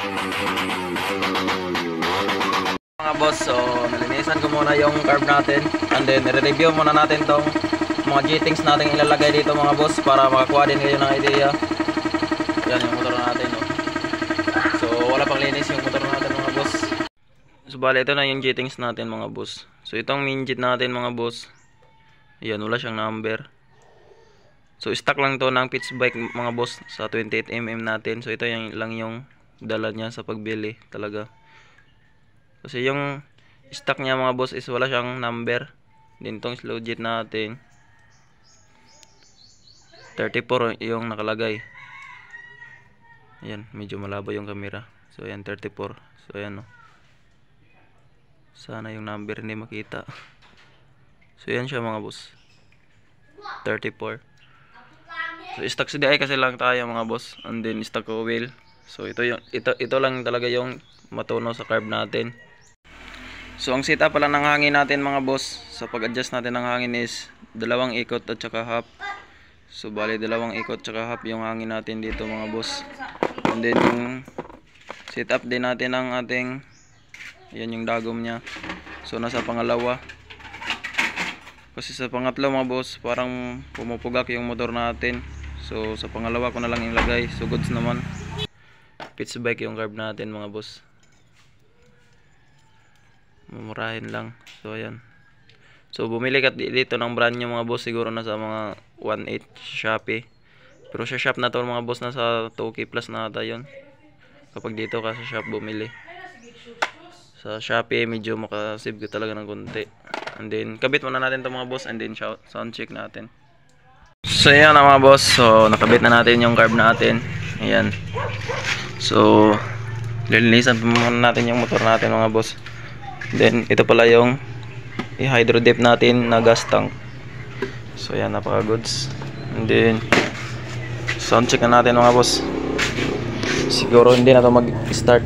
Mga boss, so nalinisan ko muna yung carb natin and then i-review muna natin tong mga G-things natin ilalagay dito mga boss para makakuha din kayo ng idea. Yan yung motor natin, no? So wala pang linis yung motor natin mga boss. So bali ito na yung G-things natin mga boss. So itong main jet natin mga boss, yan wala siyang number. So stock lang to ng pitch bike mga boss sa 28mm natin. So ito lang yung dala niya sa pagbili talaga. Kasi yung stock niya mga boss is wala siyang number. Din tong slow jet natin 34 yung nakalagay. Ayan, medyo malabo yung camera. So ayan 34. So ayan, no. Sana yung number hindi makita. So ayan siya mga boss, 34. So stock CDI kasi lang tayo mga boss. And then stock oil. So ito lang talaga yung matuno sa carb natin. So ang setup pala ng hangin natin mga boss, sa pag-adjust natin ng hangin is dalawang ikot at saka half. So bali dalawang ikot at saka half yung hangin natin dito mga boss. And then yung setup din natin ng ating, yan yung dagom niya. So nasa pangalawa. Kasi sa pangatlo mga boss parang pumupugak yung motor natin. So sa pangalawa ko na lang ilagay. So goods naman. Pitch bike yung carb natin mga boss. Mumurahin lang. So ayan. So bumili ka dito ng brand nyo mga boss, siguro nasa mga 1.8 Shopee. Pero sa shop na to mga boss nasa 2K plus na ata yun kapag dito ka sa shop bumili. Sa Shopee medyo makasave ka talaga ng konti. And then kabit muna natin to mga boss and then sound check natin. So ayan na mga boss. So nakabit na natin yung carb natin. Ayan. So lilinisan pa muna natin yung motor natin mga boss. Then ito pala yung i-hydro dip natin na gas tank. So yan, napaka goods. And then sound check na natin mga boss. Siguro hindi na to mag-start.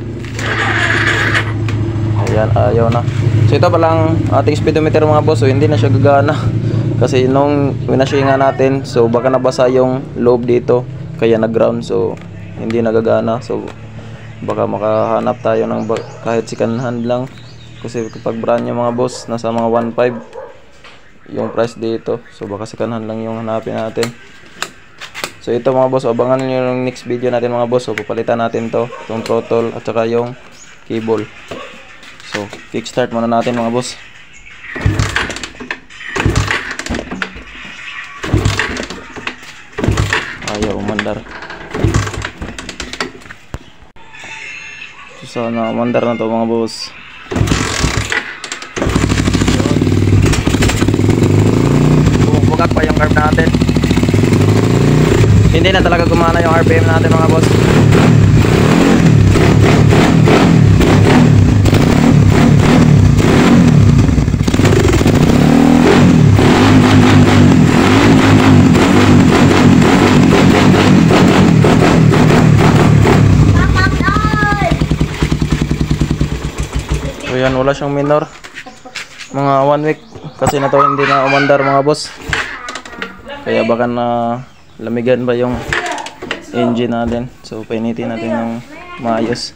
Ayan, ayaw na. So ito palang ating speedometer mga boss. So hindi na siya gagana kasi nung winashinga natin, so baka nabasa yung lobe dito kaya nag-ground. So hindi nagagana. So baka makahanap tayo ng kahit second hand lang. Kasi kapag brand yung mga boss, nasa mga 1.5 yung price dito. So baka second hand lang yung hanapin natin. So ito mga boss, abangan nyo yung next video natin mga boss. So papalitan natin to, yung throttle at saka yung cable. So kickstart muna natin mga boss. Ayaw umandar. So sana umandar na to mga boss. Bumugak pa yung carb natin. Hindi na talaga gumana yung RPM natin mga boss. So yan, wala siyang minor. Mga 1 week kasi na to hindi na umandar mga boss. Kaya baka na lamigan ba yung engine natin. So painitin natin ng maayos.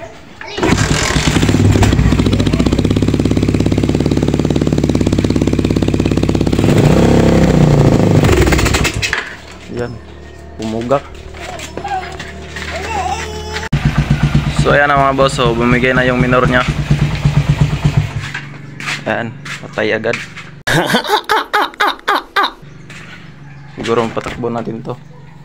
Yan, pumugak. So ayan na mga boss, so bumigay na yung minor nya. Ayan, patay agad. Siguro patakbo natin to.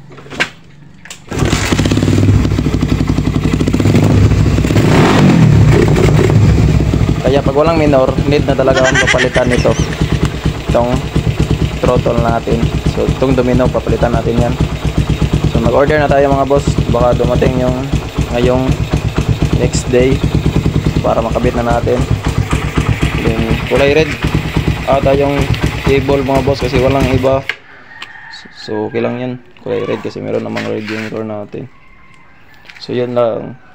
Kaya pag walang minor, need na talaga ang papalitan nito. Itong throttle natin. So itong domino, papalitan natin yan. So mag-order na tayo mga boss. Baka dumating yung ngayong next day para makabit na natin. Yung kulay red ata yung cable mga boss kasi walang iba. So okay lang yan, kulay red kasi meron namang red yung mirror natin. So yan lang.